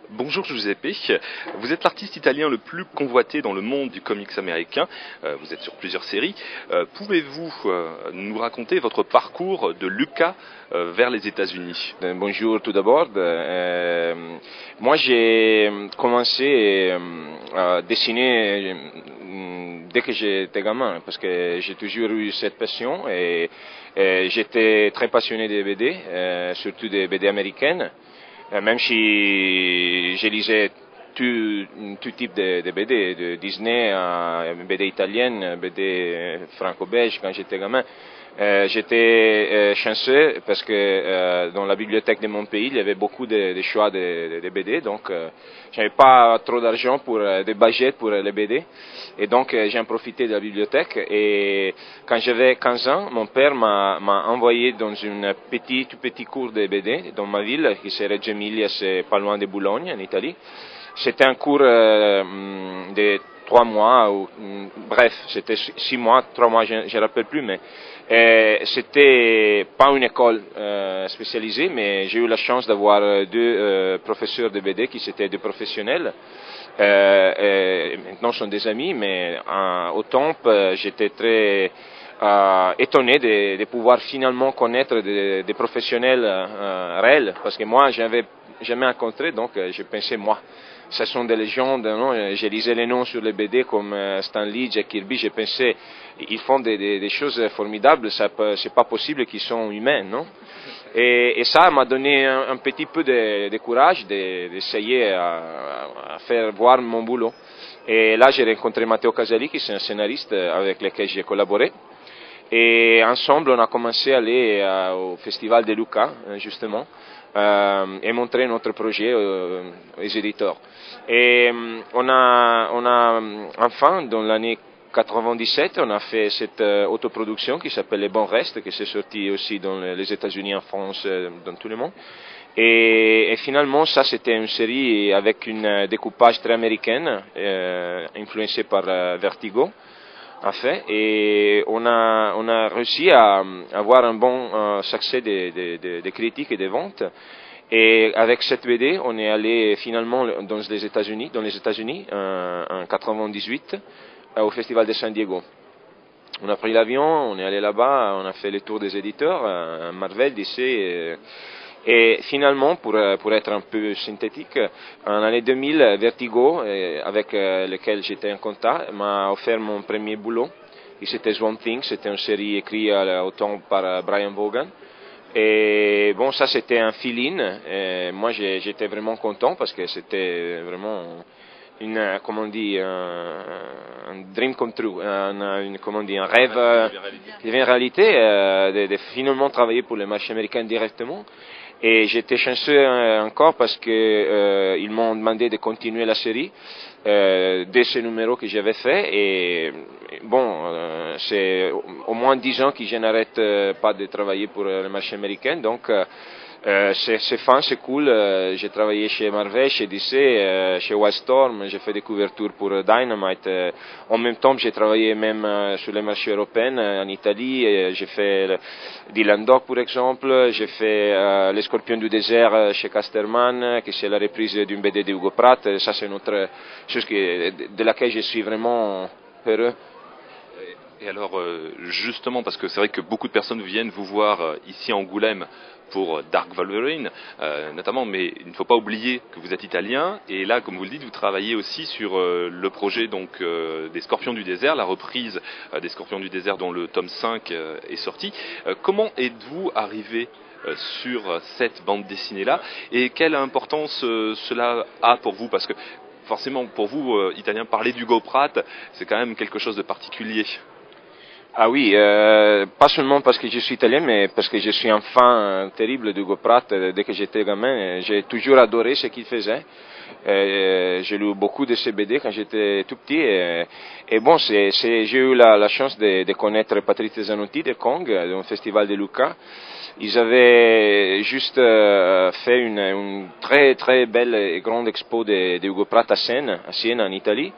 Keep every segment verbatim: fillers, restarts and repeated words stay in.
Bonjour Giuseppe, vous êtes l'artiste italien le plus convoité dans le monde du comics américain, euh, vous êtes sur plusieurs séries. Euh, Pouvez-vous euh, nous raconter votre parcours de Lucca euh, vers les États-Unis? Bonjour tout d'abord. Euh, moi j'ai commencé euh, à dessiner euh, dès que j'étais gamin parce que j'ai toujours eu cette passion et, et j'étais très passionné des B D, euh, surtout des B D américaines. Même si je lisais tout, tout type de, de B D, de Disney à B D italienne, B D franco-belge quand j'étais gamin, euh, j'étais euh, chanceux parce que euh, dans la bibliothèque de mon pays, il y avait beaucoup de, de choix de, de, de B D, donc euh, j'avais pas trop d'argent pour euh, des budgets pour les B D, et donc euh, j'ai en profité de la bibliothèque. Et quand j'avais quinze ans, mon père m'a envoyé dans une petite, tout petit cours de B D dans ma ville, qui c'est Reggio Emilia, c'est pas loin de Boulogne, en Italie. C'était un cours euh, de trois mois, ou bref, c'était six mois, trois mois, je ne rappelle plus, mais euh, c'était pas une école euh, spécialisée, mais j'ai eu la chance d'avoir deux euh, professeurs de B D qui étaient des professionnels. Euh, et maintenant sont des amis, mais euh, au temps j'étais très euh, étonné de, de pouvoir finalement connaître des, des professionnels euh, réels, parce que moi j'avais jamais rencontré, donc je pensais moi. Ce sont des légendes, non? Je lisais les noms sur les B D comme Stan Lee, Jack Kirby, je pensais ils font des, des, des choses formidables, c'est pas possible qu'ils sont humains, non? Et, et ça m'a donné un, un petit peu de, de courage d'essayer de, à, à faire voir mon boulot. Et là j'ai rencontré Matteo Caselli, qui est un scénariste avec lequel j'ai collaboré. Et ensemble on a commencé à aller euh, au Festival de Lucca, justement, euh, et montrer notre projet euh, aux éditeurs. Et euh, on a, on a enfin, dans l'année quatre-vingt-dix-sept, on a fait cette euh, autoproduction qui s'appelle Les Bons Restes, qui s'est sortie aussi dans les États-Unis, en France, euh, dans tout le monde. Et, et finalement, ça c'était une série avec un découpage très américain, euh, influencé par euh, Vertigo. En fait, et on a, on a réussi à avoir un bon euh, succès des de, de, de critiques et des ventes. Et avec cette B D, on est allé finalement dans les États-Unis, dans les États-Unis, euh, en quatre-vingt-dix-huit, euh, au Festival de San Diego. On a pris l'avion, on est allé là-bas, on a fait le tour des éditeurs, euh, Marvel, D C. Et, Et finalement, pour, pour être un peu synthétique, en l'année deux mille, Vertigo, avec lequel j'étais en contact, m'a offert mon premier boulot. C'était Swamp Thing, c'était une série écrite au temps par Brian Vaughan. Et bon, ça c'était un fill-in. Moi j'étais vraiment content parce que c'était vraiment une, comment on dit, un, un dream come true, un, une, comment on dit, un rêve qui devient réalité, euh, de, de finalement travailler pour le marché américain directement. Et j'étais chanceux encore parce que euh, ils m'ont demandé de continuer la série euh, dès ce numéro que j'avais fait. Et bon, euh, c'est au moins dix ans que je n'arrête pas de travailler pour le marché américain. Donc euh, c'est fin, c'est cool. Euh, j'ai travaillé chez Marvel, chez D C, euh, chez Wildstorm. J'ai fait des couvertures pour Dynamite. Euh, en même temps, j'ai travaillé même euh, sur les marchés européens, euh, en Italie. J'ai fait Dylan Dog, par exemple. J'ai fait euh, Les Scorpions du désert chez Casterman, qui c'est la reprise d'une B D de Hugo Pratt. Ça, c'est une autre chose que, de laquelle je suis vraiment heureux. Et alors, euh, justement, parce que c'est vrai que beaucoup de personnes viennent vous voir euh, ici à Angoulême pour Dark Wolverine, euh, notamment, mais il ne faut pas oublier que vous êtes italien, et là, comme vous le dites, vous travaillez aussi sur euh, le projet donc, euh, des Scorpions du désert, la reprise euh, des Scorpions du désert dont le tome cinq euh, est sorti. Euh, comment êtes-vous arrivé euh, sur cette bande dessinée-là, et quelle importance euh, cela a pour vous? Parce que forcément, pour vous, euh, Italiens, parler d'Hugo Pratt, c'est quand même quelque chose de particulier. Ah oui, euh, pas seulement parce que je suis italien, mais parce que je suis un fan terrible d'Hugo Pratt. Dès que j'étais gamin, j'ai toujours adoré ce qu'il faisait. Euh, j'ai lu beaucoup de ses B D quand j'étais tout petit. Et, et bon, c'est, c'est, j'ai eu la, la chance de, de connaître Patrizia Zanotti de Kong, d'un festival de Lucca. Ils avaient juste euh, fait une, une très très belle et grande expo de, de Hugo Pratt à Sienne, à Sienne en Italie.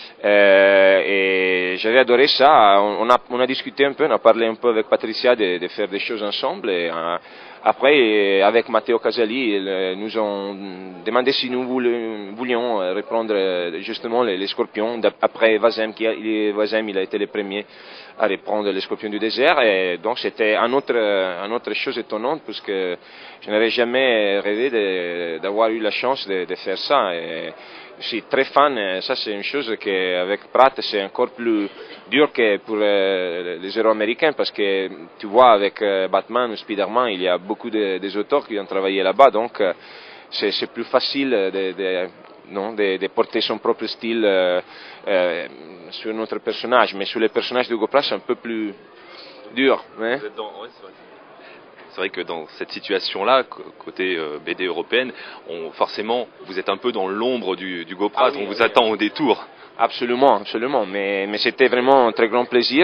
Euh, et j'avais adoré ça. On a, on a discuté un peu, on a parlé un peu avec Patricia de, de faire des choses ensemble. Et, euh, Après, avec Matteo Casali, ils nous ont demandé si nous voulions reprendre justement les, les scorpions. Après Vazem, qui a, Vazem, il a été le premier à reprendre les scorpions du désert. Et donc c'était une autre, une autre chose étonnante, parce que je n'avais jamais rêvé d'avoir eu la chance de, de faire ça. Et je suis très fan, ça c'est une chose qu'avec Pratt c'est encore plus dur que pour les héros américains, parce que tu vois avec Batman ou Spider-Man, il y a beaucoup de, des auteurs qui ont travaillé là-bas, donc c'est plus facile de, de, non, de, de porter son propre style euh, euh, sur notre personnage, mais sur les personnages de Hugo Pratt c'est un peu plus dur. Hein? C'est vrai que dans cette situation-là, côté euh, B D européenne, on, forcément, vous êtes un peu dans l'ombre du, du Hugo Pratt, ah oui, on vous oui, attend oui. au détour. Absolument, absolument, mais, mais c'était vraiment un très grand plaisir.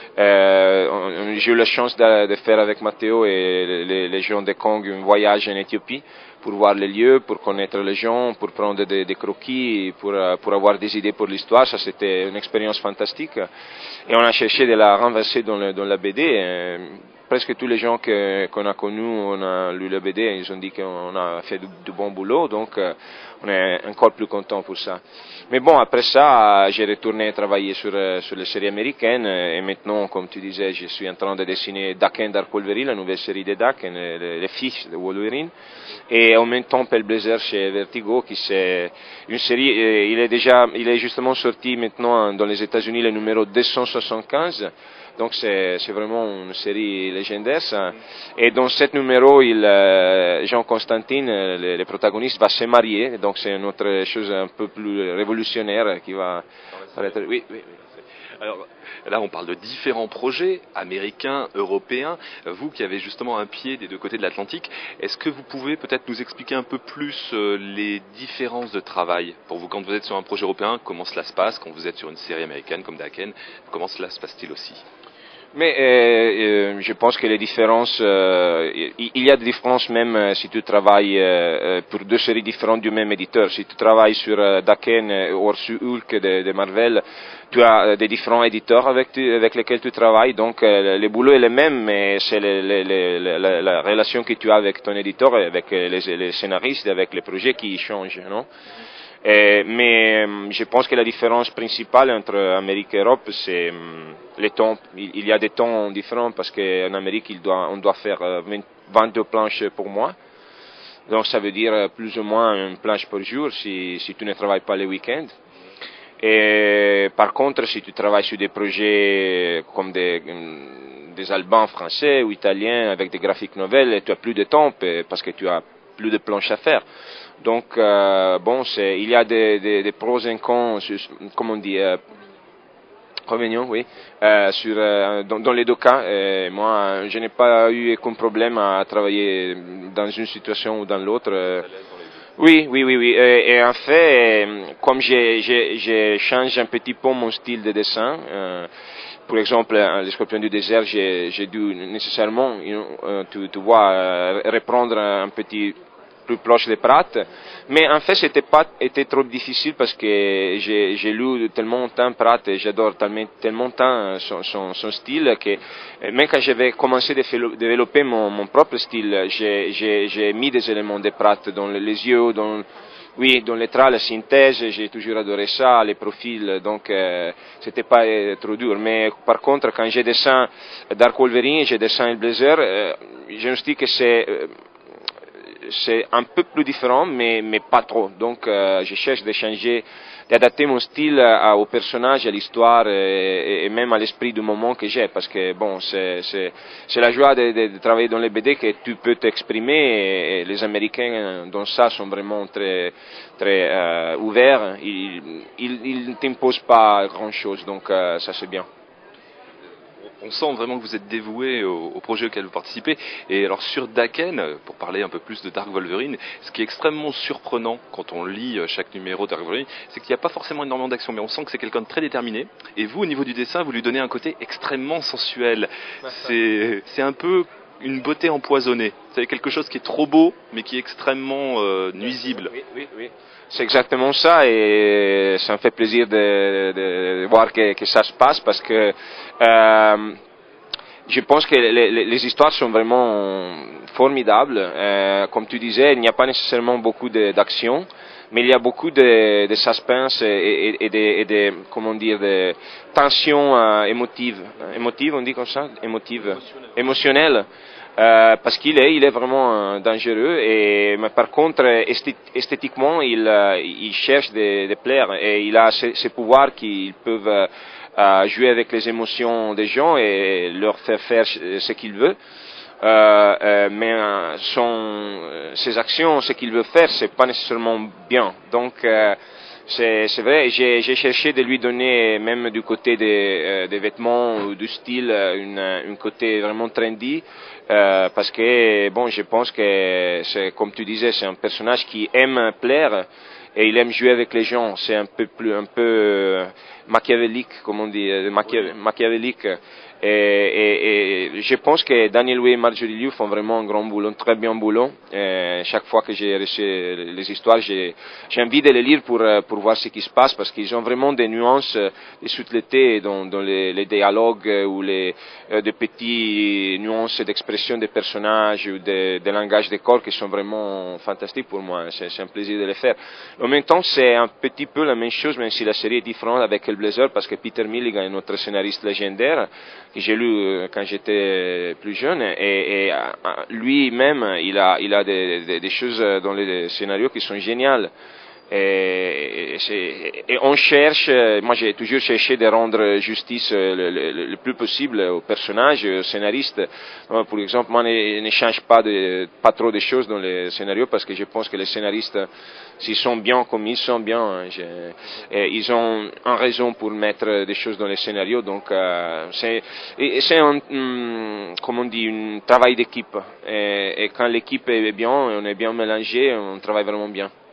Euh, J'ai eu la chance de, de faire avec Matteo et les, les gens de Kong un voyage en Éthiopie pour voir les lieux, pour connaître les gens, pour prendre des, des croquis, pour, pour avoir des idées pour l'histoire. Ça, c'était une expérience fantastique. Et on a cherché de la renverser dans, le, dans la B D. Et presque tous les gens qu'on qu a connus, on a lu la B D, ils ont dit qu'on a fait du, du bon boulot, donc euh, on est encore plus content pour ça. Mais bon, après ça, j'ai retourné travailler sur, sur les séries américaines, et maintenant, comme tu disais, je suis en train de dessiner Daken Dark Wolverine, la nouvelle série de Daken, les, les fils de Wolverine, et en même temps Pale Blazer chez Vertigo, qui c'est une série, il est déjà, il est justement sorti maintenant dans les États-Unis le numéro deux cent soixante-quinze. Donc c'est vraiment une série légendaire. Ça. Et dans ce numéro, il, euh, Jean Constantine, le, le protagoniste, va se marier. Donc c'est une autre chose un peu plus révolutionnaire qui va paraître. Oui, oui, oui. Alors là, on parle de différents projets américains, européens. Vous qui avez justement un pied des deux côtés de l'Atlantique, est-ce que vous pouvez peut-être nous expliquer un peu plus les différences de travail pour vous quand vous êtes sur un projet européen? Comment cela se passe quand vous êtes sur une série américaine comme Daken? Comment cela se passe-t-il aussi? Mais euh, euh, je pense que les différences, euh, il y a des différences même euh, si tu travailles euh, pour deux séries différentes du même éditeur. Si tu travailles sur euh, Daken ou sur Hulk de, de Marvel, tu as des différents éditeurs avec, tu, avec lesquels tu travailles, donc euh, le boulot est le même, mais c'est la, la relation que tu as avec ton éditeur, avec les, les scénaristes, avec les projets qui changent, non? Euh, mais je pense que la différence principale entre Amérique et Europe, c'est les temps. Il y a des temps différents parce qu'en Amérique, il doit, on doit faire vingt-deux planches pour mois. Donc ça veut dire plus ou moins une planche par jour si, si tu ne travailles pas les week-ends. Et par contre, si tu travailles sur des projets comme des, des albums français ou italiens avec des graphiques novels, tu as plus de temps parce que tu as plus de planches à faire. Donc, euh, bon, il y a des, des, des pros et cons, comme on dit, euh, inconvénients, oui, euh, sur, euh, dans, dans les deux cas. Et moi, je n'ai pas eu aucun problème à travailler dans une situation ou dans l'autre. Euh, oui, oui, oui, oui. Et, et en fait, comme j'ai changé un petit peu mon style de dessin, euh, par exemple, les Scorpions du désert, j'ai dû nécessairement, euh, tu, tu vois, euh, reprendre un petit plus proche de Pratt, mais en fait c'était pas été trop difficile parce que j'ai lu tellement longtemps Pratt et j'adore tellement, tellement tant son, son, son style que même quand j'avais commencé à développer mon, mon propre style, j'ai mis des éléments de Pratt dans les yeux, dans oui, dans les traits, la synthèse, j'ai toujours adoré ça, les profils, donc euh, c'était pas euh, trop dur. Mais par contre, quand j'ai dessin Dark Wolverine, j'ai dessin le Blazer, euh, je me dis que c'est euh, c'est un peu plus différent, mais, mais pas trop. Donc, euh, je cherche de changer, d'adapter mon style à, au personnage, à l'histoire et, et même à l'esprit du moment que j'ai. Parce que, bon, c'est la joie de, de, de travailler dans les B D que tu peux t'exprimer et, et les Américains, dans ça, sont vraiment très, très euh, ouverts. Ils ne t'imposent pas grand-chose, donc euh, ça c'est bien. On sent vraiment que vous êtes dévoué au, au projet auquel vous participez. Et alors sur Daken, pour parler un peu plus de Dark Wolverine, ce qui est extrêmement surprenant quand on lit chaque numéro de Dark Wolverine, c'est qu'il n'y a pas forcément énormément d'action, mais on sent que c'est quelqu'un de très déterminé. Et vous, au niveau du dessin, vous lui donnez un côté extrêmement sensuel. C'est un peu une beauté empoisonnée. C'est quelque chose qui est trop beau, mais qui est extrêmement euh, nuisible. Oui, oui, oui. C'est exactement ça et ça me fait plaisir de, de, de voir que, que ça se passe parce que euh, je pense que les, les, les histoires sont vraiment formidables. Euh, comme tu disais, il n'y a pas nécessairement beaucoup d'action, mais il y a beaucoup de, de suspense et, et, et, de, et de, comment dire, de tension euh, émotive. Émotive, on dit comme ça? Émotive. Émotionnelle. Euh, parce qu'il est, il est vraiment euh, dangereux, et, mais par contre, esthétiquement, il, euh, il cherche de, de plaire, et il a ces, ces pouvoirs qui peuvent euh, jouer avec les émotions des gens et leur faire faire ce qu'il veut. Euh, euh, mais euh, son, ses actions, ce qu'il veut faire, c'est pas nécessairement bien. Donc, euh, c'est vrai, j'ai cherché de lui donner, même du côté des, euh, des vêtements ou du style, une, une côté vraiment trendy, euh, parce que, bon, je pense que, c'est, comme tu disais, c'est un personnage qui aime plaire et il aime jouer avec les gens. C'est un peu plus, un peu machiavélique, comme on dit, machiav machiavélique. Et, et, et je pense que Daniel Way et Marjorie Liu font vraiment un grand boulot, un très bien boulot. Et chaque fois que j'ai reçu les histoires, j'ai envie de les lire pour, pour voir ce qui se passe, parce qu'ils ont vraiment des nuances, des subtilités dans, dans les, les dialogues ou les euh, des petites nuances d'expression des personnages ou de, de langage des corps qui sont vraiment fantastiques pour moi. C'est un plaisir de les faire. En même temps, c'est un petit peu la même chose, même si la série est différente avec Hellblazer, parce que Peter Milligan est notre scénariste légendaire, que j'ai lu quand j'étais plus jeune, et, et lui-même, il a, il a des, des, des choses dans les scénarios qui sont géniales. Et, et, et on cherche, moi j'ai toujours cherché de rendre justice le, le, le plus possible aux personnages, aux scénaristes. Par exemple, moi ne, ne change pas, de, pas trop de choses dans les scénarios, parce que je pense que les scénaristes, s'ils sont bien comme ils sont bien, je, ils ont une raison pour mettre des choses dans les scénarios. Donc euh, c'est un, comment on dit, un travail d'équipe. Et, et quand l'équipe est bien, on est bien mélangé, on travaille vraiment bien.